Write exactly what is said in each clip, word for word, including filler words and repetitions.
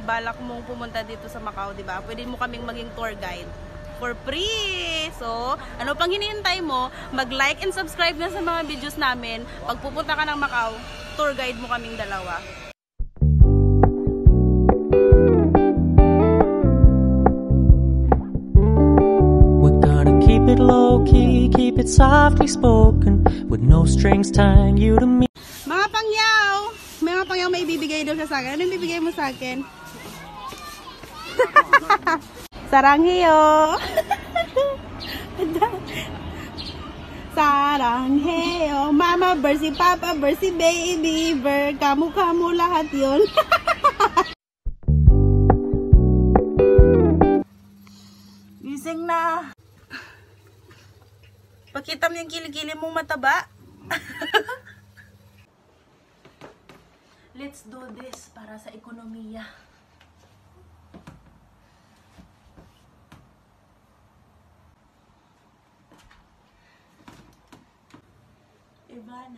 balak mong pumunta dito sa Macau, di ba? Pwede mo kaming maging tour guide for free. So, ano pang hinihintay mo? Mag-like and subscribe na sa mga videos namin. Pag pupunta ka ng Macau, tour guide mo kaming dalawa. We're gonna keep it low key, keep it softly spoken, with no strings tying you to me. Mga pangyaw! Mga pangyaw may ibibigay daw siya sa akin. Anong ibibigay mo sa akin? Sarangheyo! Sarangheyo! Mama bird, si Papa bird, si Baby bird. Kamu-kamu lahat yun. Gising na! Pakita mo yung kilikili mong mataba. Let's do this para sa ekonomiya. Ivana.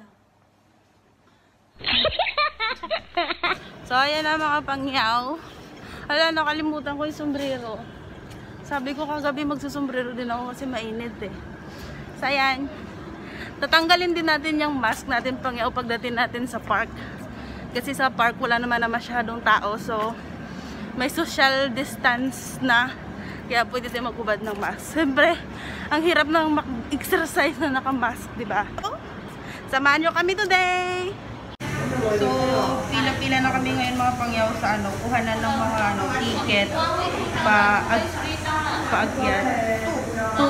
So, ayan na mga pangyaw. Hala, nakalimutan ko yung sombrero. Sabi ko kagabi magsusombrero din ako kasi mainit eh. So, ayan. Tatanggalin din natin yung mask natin pangyaw pagdating natin sa park. Kasi sa park wala naman na masyadong tao. So, may social distance na. Kaya pwede tayo maghubad ng mask. Siyempre, ang hirap ng exercise na naka-mask, di ba? Samahan nyo kami today! So, pila-pila na kami ngayon mga pangyaw sa ano, kuhanan ng mga ano, ticket pa ag paakyat. Two.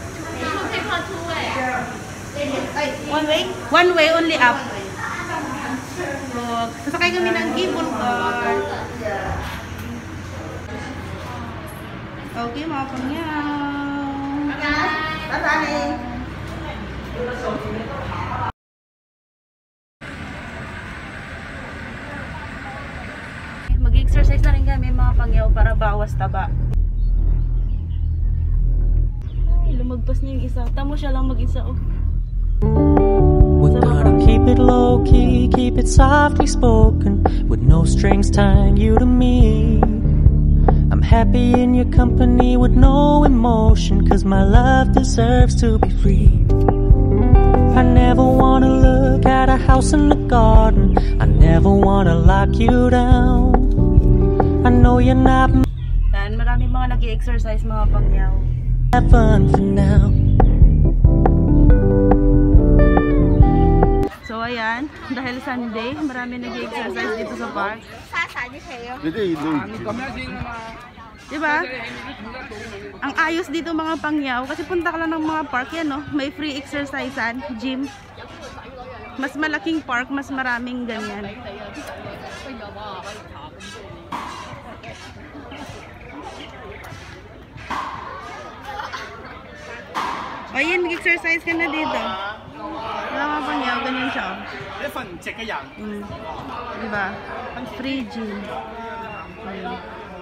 One way? One way, only up. So, sasakay kami ng cable car. Okay, mga pangyaw. Bye-bye! Mag-exercise na rin kami mga pangyaw para bawas taba. Ay, lumagpas niya yung isa. Tamo siya lang mag-isa, oh. We're gonna keep it low key, keep it softly spoken, with no strings tying you to me. I'm happy in your company with no emotion, cause my love deserves to be free. I never wanna look at a house in the garden, I never wanna lock you down. I know you're not. Dan, maraming mga nag-i-exercise mga pangyaw. Have fun for now. So ayan, dahil Sunday, marami nag-i-exercise dito sa park. Diba? Ang ayos dito mga pangyaw, kasi punta ka lang ng mga park yan, no? May free exercisean, gym. Mas malaking park, mas maraming ganyan. O yan, mag-exercise ka na dito. Wala mga pangyaw, ganyan siya. Mm. Diba? Free gym. Ayun.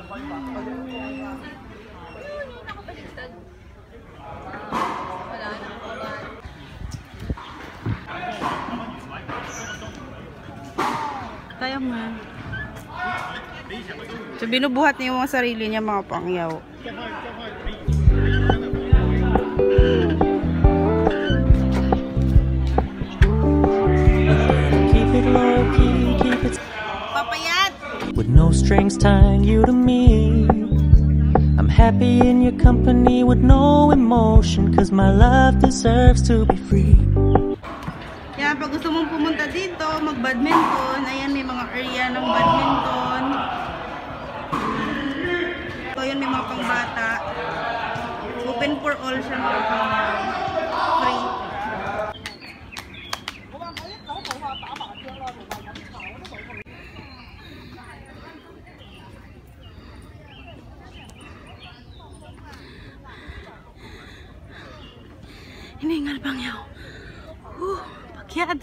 Kaya mo. So binubuhat niya yung mga sarili niya mga pangyaw. Papayat! With no strings tying you to me. I'm happy in your company with no emotion, cause my love deserves to be free. Kaya pag gusto mong pumunta dito, mag-badminton, ayan may mga area ng badminton. So yun may mga pangbata. Open for all siya mga pangyaw. Free. Hiningal pangyaw. Uh, pakyat.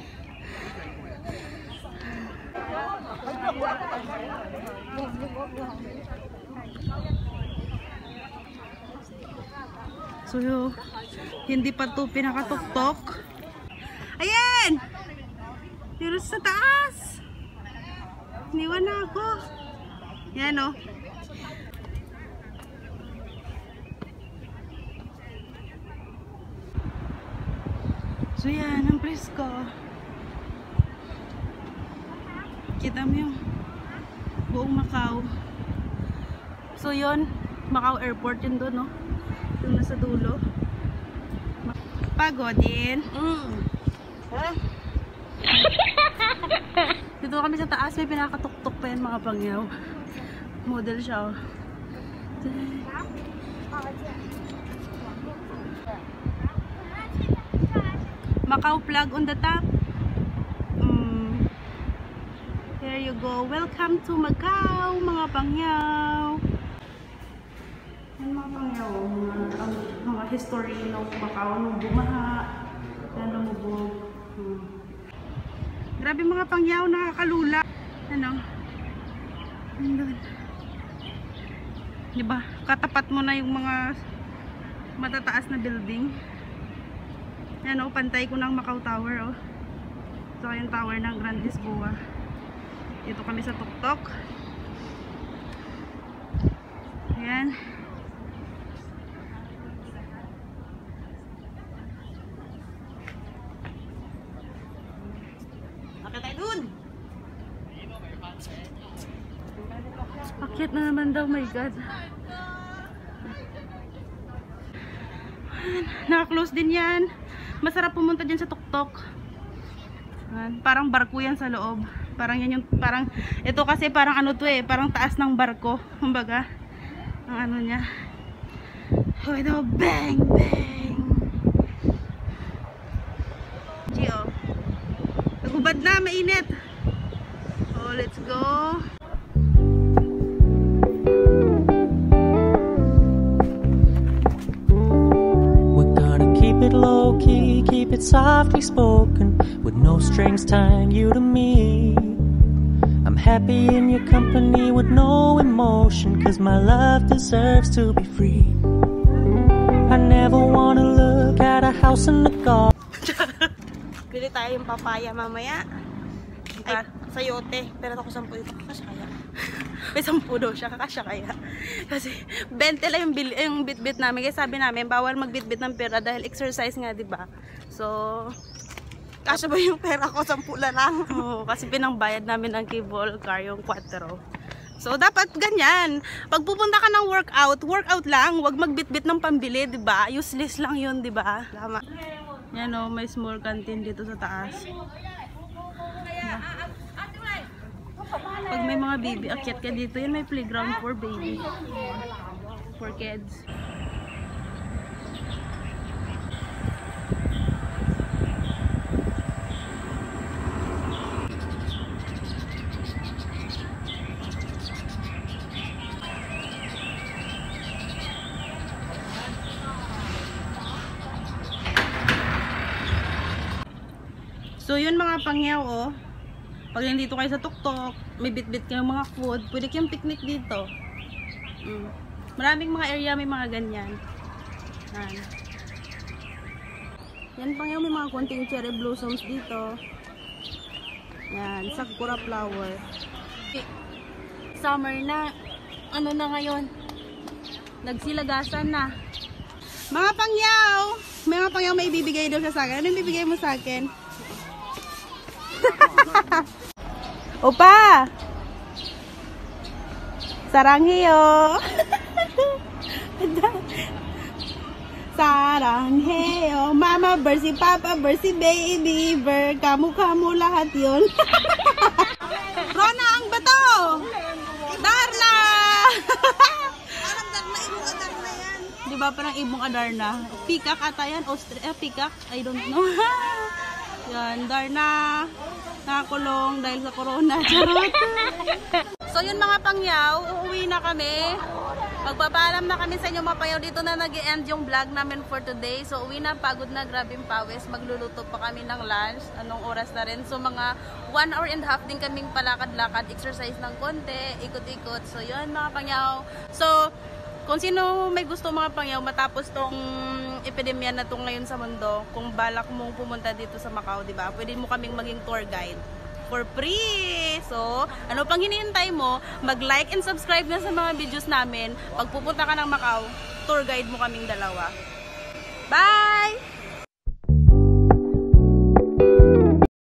So, hindi pa ito pinakatuktok. Ayan! Pero sa taas! Niwan na ako. Yan o. So yan, ang presko. Kita mo yung buong Macau. So yun, Macau Airport yun doon, no? Doon na sa dulo. Pagod din. Mm. Huh? Dito kami sa taas, may pinakatuktok pa yan mga pangyaw. Model siya, oh. Macau flag on the top. Mm. There you go. Welcome to Macau, mga pangyaw. Yan mga pangyaw, mga, ang, mga history ng Macau nung bumaha, yan lumubog. Hmm. Grabe mga pangyaw, nakakalula. Ano? Andun. Diba? Katapat mo na yung mga matataas na building. Yan o, pantay ko ng Macau Tower o. Ito yung tower ng Grand Lisboa. Dito kami sa tuktok. Ayan. Akit tayo dun! Akit na naman daw, my God. Naka-close din yan. Masarap pumunta dyan sa tuktok. Parang barko yan sa loob. Parang yan yung, parang, ito kasi parang ano to eh, parang taas ng barko. Kumbaga, ang ano niya. Oh, ito, bang, bang. Gio. Nagubad na, mainit. Oh, let's go. Low key, keep it softly spoken, with no strings tying you to me. I'm happy in your company with no emotion, cause my love deserves to be free. I never wanna look at a house in the garden. Bili tayo yung papaya mamaya. Ay, sayote. Pero ako sampu ito. Kakasya kaya. May sampu daw siya. Kakasya kaya. Kasi twenty lang yung, yung bit-bit namin. Kaya sabi namin, bawal mag-bit-bit ng pera dahil exercise nga, diba? So, kasya ba yung pera ko? Sampu lang lang. Oo, kasi pinangbayad namin ang cable car, yung quattro. So, dapat ganyan. Pag pupunta ka ng workout, workout lang. Huwag magbit-bit ng pambili, diba? Useless lang yun, diba? Tama. Yan o, may small canteen dito sa taas. Yeah. Pag may mga baby, akyat ka dito. Yan may playground for baby. For kids. So yun mga pangyaw, oh. Pag nandito kayo sa tuktok, may bit-bit kayong mga food, pwede kayong picnic dito. Mm. Maraming mga area may mga ganyan. Yan. Yan pangyaw, may mga konting cherry blossoms dito. Yan, sakura flower. Summer na. Ano na ngayon? Nagsilagasan na. Mga pangyaw! May mga pangyaw may ibibigay daw siya sa akin. Ano yung bibigay mo sa akin? Opa! Sarangheyo! Sarangheyo! Mama bird, si Papa bird, si Baby bird. Kamu-kamu lahat yun. Rona ang bato! Darna! Parang Darna, ibong Adarna yan. Diba parang ibong Adarna? Peacock ata yan. Austria, peacock? I don't know. Yan, Darna. Nakakulong dahil sa corona. Charot. So yun mga pangyaw, uuwi na kami. Magpapaalam na kami sa inyo mga pangyaw. Dito na nag-e-end yung vlog namin for today. So uwi na, pagod na, grabe yung pawis. Magluluto pa kami ng lunch. Anong oras na rin. So mga one hour and a half din kaming palakad-lakad. Exercise ng konti, ikot-ikot. So yun mga pangyaw. So kung sino may gusto mga pangyaw matapos tong epidemya na to ngayon sa mundo, kung balak mong pumunta dito sa Macau, di ba? Pwede mo kaming maging tour guide. for free. So, ano pang hinihintay mo? Mag-like and subscribe na sa mga videos namin. Pag pupunta ka ng Macau, tour guide mo kaming dalawa. Bye!